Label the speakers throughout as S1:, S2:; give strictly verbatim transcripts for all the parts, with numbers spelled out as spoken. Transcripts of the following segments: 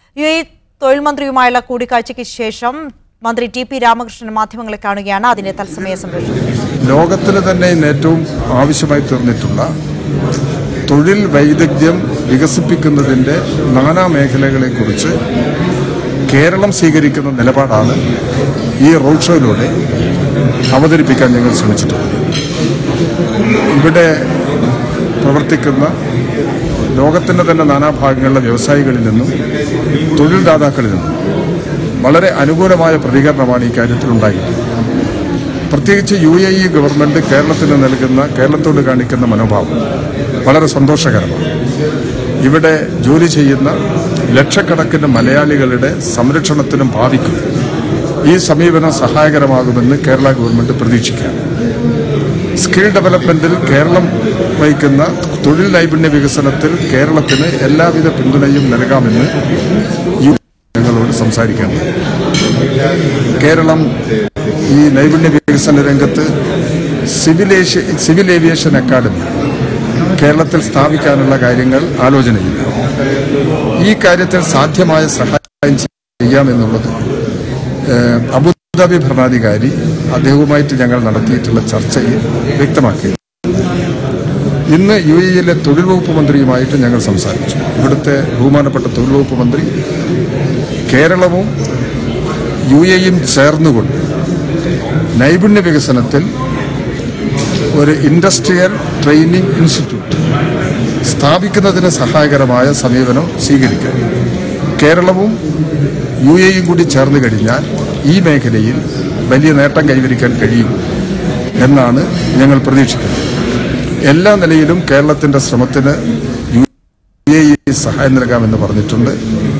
S1: U A തൊഴിൽ മന്ത്രിയുമായുള്ള കൂടിക്കാഴ്ചയ്ക്ക് ശേഷം മന്ത്രി ടി പി രാമകൃഷ്ണൻ മാധ്യമങ്ങളെ കാണുകയാണ്. അതിന്റെ തത്സമയ സംപ്രേഷണം.
S2: ലോകത്തിന് തന്നെ ഏറ്റവും ആവശ്യമായി തീർന്നിട്ടുള്ള തൊഴിൽ വൈദഗ്ധ്യം വികസിപ്പിക്കുന്നതിന്റെ നാനാ മേഖലകളെക്കുറിച്ച് കേരളം സ്വീകരിക്കുന്ന നിലപാടാണ് ഈ റോഡ് ഷോയിലൂടെ അവതരിപ്പിക്കാൻ ഞങ്ങൾ ശ്രമിച്ചിട്ടുള്ളത്. ഇവിടെ പ്രവർത്തിക്കുന്ന ലോകത്തിന്റെ തന്നെ നാനാഭാഗങ്ങളിലെ വ്യവസായികളിൽ നിന്നും തൊഴിൽദാതാക്കളിൽ നിന്നും വളരെ അനുകൂലമായ പ്രതികരണമാണ് ഈ കാര്യത്തിൽ ഉണ്ടായിട്ടുള്ളത്. പ്രത്യേകിച്ച് യു എ ഇ ഗവൺമെന്റ് കേരളത്തിന് നൽകുന്ന കേരളത്തോട് കാണിക്കുന്ന മനോഭാവം വളരെ സന്തോഷകരമാണ്. ഇവിടെ ജോലി ചെയ്യുന്ന ലക്ഷക്കണക്കിന് മലയാളികളുടെ സംരക്ഷണത്തിനും ഭാവിക്കും ഈ സമീപനം സഹായകരമാകുമെന്ന് കേരള ഗവൺമെന്റ് പ്രതീക്ഷിക്കുകയാണ്. സ്കിൽ ഡെവലപ്മെന്റിൽ കേരളം വഹിക്കുന്ന തൊഴിൽ നൈപുണ്യ വികസനത്തിൽ കേരളത്തിന് എല്ലാവിധ പിന്തുണയും നൽകാമെന്ന് യു ഞങ്ങളോട് സംസാരിക്കേണ്ടത്. കേരളം ഈ നൈപുണ്യ വികസന രംഗത്ത് സിവിലേഷൻ സിവിൽ ഏവിയേഷൻ അക്കാദമി കേരളത്തിൽ സ്ഥാപിക്കാനുള്ള കാര്യങ്ങൾ ആലോചനയില്ല. ഈ കാര്യത്തിൽ സാധ്യമായ സഹായം ചെയ്യാമെന്നുള്ളത് അബുദാബി ഭരണാധികാരി അദ്ദേഹവുമായിട്ട് ഞങ്ങൾ നടത്തിയിട്ടുള്ള ചർച്ചയിൽ വ്യക്തമാക്കി. ഇന്ന് യു എയിലെ തൊഴിൽ വകുപ്പ് മന്ത്രിയുമായിട്ട് ഞങ്ങൾ സംസാരിച്ചു. ഇവിടുത്തെ ബഹുമാനപ്പെട്ട തൊഴിൽ വകുപ്പ് മന്ത്രി കേരളവും യു എയും ചേർന്നുകൊണ്ട് നൈപുണ്യ വികസനത്തിൽ ഒരു ഇൻഡസ്ട്രിയൽ ട്രെയിനിങ് ഇൻസ്റ്റിറ്റ്യൂട്ട് സ്ഥാപിക്കുന്നതിന് സഹായകരമായ സമീപനം സ്വീകരിക്കും. കേരളവും യു എയും കൂടി ചേർന്ന് കഴിഞ്ഞാൽ ഈ മേഖലയിൽ വലിയ നേട്ടം കൈവരിക്കാൻ കഴിയും എന്നാണ് ഞങ്ങൾ പ്രതീക്ഷിക്കുന്നത്. എല്ലാ നിലയിലും കേരളത്തിന്റെ ശ്രമത്തിന് യു എ ഇ സഹായം നൽകാമെന്ന് പറഞ്ഞിട്ടുണ്ട്.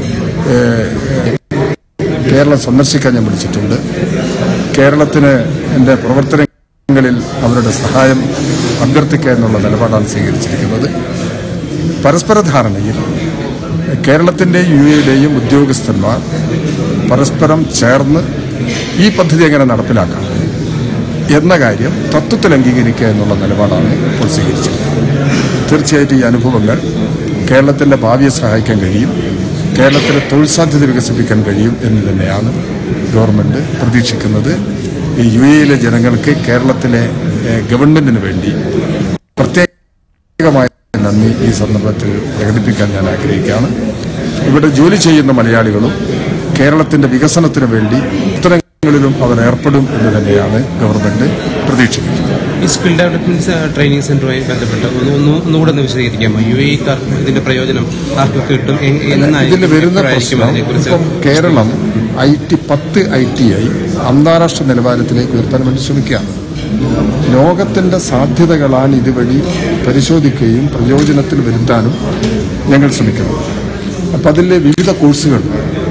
S2: കേരളം സന്ദർശിക്കാൻ ഞാൻ വിളിച്ചിട്ടുണ്ട്. കേരളത്തിന് എൻ്റെ പ്രവർത്തനങ്ങളിൽ അവരുടെ സഹായം അഭ്യർത്ഥിക്കുക എന്നുള്ള നിലപാടാണ് സ്വീകരിച്ചിരിക്കുന്നത്. പരസ്പര ധാരണയിൽ കേരളത്തിൻ്റെയും യു എയുടെയും ഉദ്യോഗസ്ഥന്മാർ പരസ്പരം ചേർന്ന് ഈ പദ്ധതി എങ്ങനെ നടപ്പിലാക്കാം എന്ന കാര്യം തത്വത്തിൽ അംഗീകരിക്കുക എന്നുള്ള നിലപാടാണ് ഇപ്പോൾ സ്വീകരിച്ചിരിക്കുന്നത്. തീർച്ചയായിട്ടും ഈ അനുഭവങ്ങൾ കേരളത്തിൻ്റെ ഭാവിയെ സഹായിക്കാൻ കഴിയും, കേരളത്തിലെ തൊഴിൽ സാധ്യത വികസിപ്പിക്കാൻ കഴിയും എന്ന് തന്നെയാണ് ഗവൺമെൻറ് പ്രതീക്ഷിക്കുന്നത്. ഈ യു എയിലെ ജനങ്ങൾക്ക് കേരളത്തിലെ ഗവൺമെൻറ്റിന് വേണ്ടി പ്രത്യേകമായ നന്ദി ഈ സന്ദർഭത്തിൽ പ്രകടിപ്പിക്കാൻ ഞാൻ ആഗ്രഹിക്കുകയാണ്. ഇവിടെ ജോലി ചെയ്യുന്ന മലയാളികളും കേരളത്തിന്റെ വികസനത്തിന് വേണ്ടി ഉത്തരങ്ങളിലും അവർ ഏർപ്പെടും എന്ന് തന്നെയാണ് ഗവൺമെന്റ് പ്രതീക്ഷിക്കുന്നത്.
S3: ഈ സ്കിൽ ഡെവലപ്മെന്റ് ട്രെയിനിങ് സെന്ററുമായി ബന്ധപ്പെട്ട് ഒന്നുകൂടെ ഒന്ന് വിശദീകരിക്കാമോ? യു എ കാർക്ക് ഇതിന്റെ പ്രയോജനം ആർക്കൊക്കെ കിട്ടും?
S2: ഇതിൽ വരുന്ന പ്രശ്നം കേരളം ഐ ടി പത്ത് ഐ ടി ഐ അന്താരാഷ്ട്ര നിലവാരത്തിലേക്ക് ഉയർത്താൻ വേണ്ടി ശ്രമിക്കുകയാണ്. ലോകത്തിന്റെ സാധ്യതകളാണ് ഇതുവഴി പരിശോധിക്കുകയും പ്രയോജനത്തിൽ വരുത്താനും ഞങ്ങൾ ശ്രമിക്കുന്നത്. അപ്പം അതിലെ വിവിധ കോഴ്സുകൾ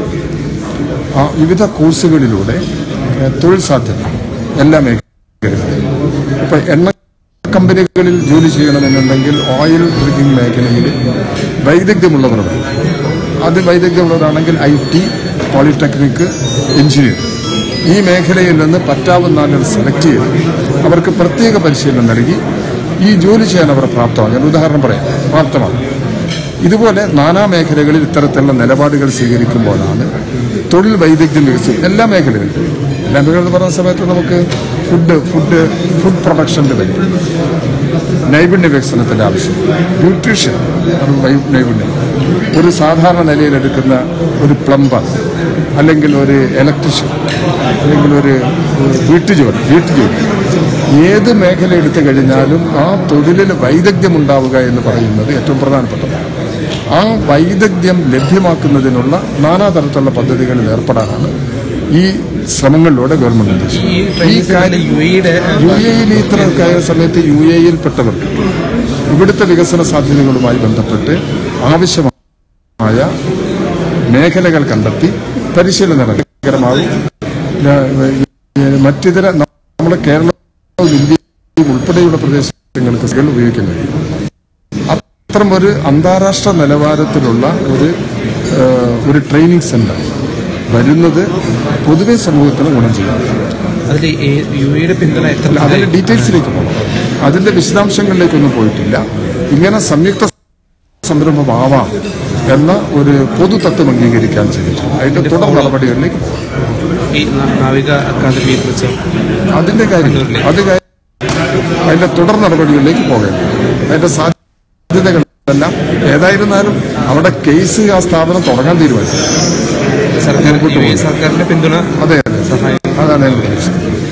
S2: ആ വിവിധ കോഴ്സുകളിലൂടെ തൊഴിൽ സാധ്യത എല്ലാ മേഖലകളിലും ഇപ്പം എണ്ണ കമ്പനികളിൽ ജോലി ചെയ്യണമെന്നുണ്ടെങ്കിൽ ഓയിൽ ഡ്രില്ലിംഗ് മേഖലയിൽ വൈദഗ്ധ്യമുള്ളവർ വേണം. അത് വൈദഗ്ധ്യമുള്ളവരാണെങ്കിൽ ഐ ടി, പോളിടെക്നിക്, എഞ്ചിനീയർ ഈ മേഖലയിൽ നിന്ന് പറ്റാവുന്ന ആളുകൾ സെലക്ട് ചെയ്ത് അവർക്ക് പ്രത്യേക പരിശീലനം നൽകി ഈ ജോലി ചെയ്യാൻ അവർ പ്രാപ്തമാകാൻ ഉദാഹരണം പറയാം പ്രാപ്തമാകും. ഇതുപോലെ നാനാ മേഖലകളിൽ ഇത്തരത്തിലുള്ള നിലപാടുകൾ സ്വീകരിക്കുമ്പോഴാണ് തൊഴിൽ വൈദഗ്ധ്യം വികസിക്കും എല്ലാ മേഖലകളിലും. എല്ലാ മേഖലകൾ പറഞ്ഞ സമയത്ത് നമുക്ക് ഫുഡ് ഫുഡ് ഫുഡ് പ്രൊഡക്ഷൻ്റെ വേണ്ടി നൈപുണ്യ വികസനത്തിൻ്റെ ആവശ്യം, ന്യൂട്രീഷൻ നൈപുണ്യം, ഒരു സാധാരണ നിലയിലെടുക്കുന്ന ഒരു പ്ലംബർ അല്ലെങ്കിൽ ഒരു ഇലക്ട്രീഷ്യൻ അല്ലെങ്കിൽ ഒരു വീട്ടുജോലി വീട്ടുജോലി ഏത് മേഖല എടുത്തു കഴിഞ്ഞാലും ആ തൊഴിലിൽ വൈദഗ്ധ്യം ഉണ്ടാവുക എന്ന് പറയുന്നത് ഏറ്റവും പ്രധാനപ്പെട്ടതാണ്. ആ വൈദഗ്ധ്യം ലഭ്യമാക്കുന്നതിനുള്ള നാനാതരത്തിലുള്ള പദ്ധതികളിൽ ഏർപ്പെടാനാണ് ഈ ശ്രമങ്ങളിലൂടെ ഗവൺമെന്റ് ഉദ്ദേശിക്കുന്നത്. ഈ കാര്യം യു എയിൽ ഇത്ര സമയത്ത് യു എയിൽപ്പെട്ടവർക്ക് ഇവിടുത്തെ വികസന സാധ്യതകളുമായി ബന്ധപ്പെട്ട് ആവശ്യമായ മേഖലകൾ കണ്ടെത്തി പരിശീലനം നടക്കരമാകും. മറ്റിതര നമ്മുടെ കേരളവും ഇന്ത്യയും ഉൾപ്പെടെയുള്ള പ്രദേശങ്ങൾക്ക് സ്കിൽ ഉപയോഗിക്കാൻ കഴിയും. അത്തരം ഒരു അന്താരാഷ്ട്ര നിലവാരത്തിലുള്ള ഒരു ഒരു ട്രെയിനിങ് സെന്റർ വരുന്നത് പൊതുവെ സമൂഹത്തിന് ഗുണം ചെയ്യും. അതിന്റെ ഡീറ്റെയിൽസിലേക്ക് പോകണം. അതിന്റെ വിശദാംശങ്ങളിലേക്കൊന്നും പോയിട്ടില്ല. ഇങ്ങനെ സംയുക്ത സംരംഭമാവാം എന്ന ഒരു പൊതു തത്വം അംഗീകരിക്കാൻ ചെയ്തിട്ടുണ്ട്. അതിന്റെ തുടർ നടപടികളിലേക്ക്
S3: ഈ നാവിക അക്കാദമിയെ കുറിച്ച്
S2: അതിന്റെ കാര്യം അത് അതിന്റെ തുടർ നടപടികളിലേക്ക് പോകേണ്ടത് അതിന്റെ സാധ്യതകളെല്ലാം ഏതായിരുന്നാലും അവിടെ കേസ് ആ സ്ഥാപനം തുടങ്ങാൻ തീരുമാനിച്ചു.
S3: സർക്കാർ സർക്കാരിന്റെ പിന്തുണ
S2: അതെ അതെ അതാണ് ഞാൻ ഉദ്ദേശിച്ചത്.